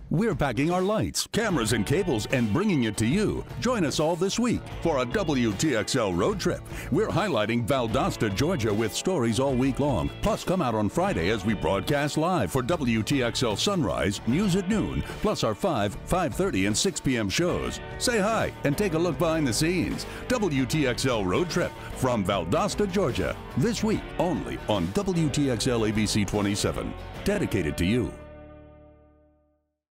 We're packing our lights, cameras, and cables and bringing it to you. Join us all this week for a WTXL road trip. We're highlighting Valdosta, Georgia with stories all week long. Plus, come out on Friday as we broadcast live for WTXL Sunrise, News at Noon, plus our 5, 5:30, and 6 p.m. shows. Say hi and take a look behind the scenes. WTXL road trip from Valdosta, Georgia. This week only on WTXL ABC 27. Dedicated to you.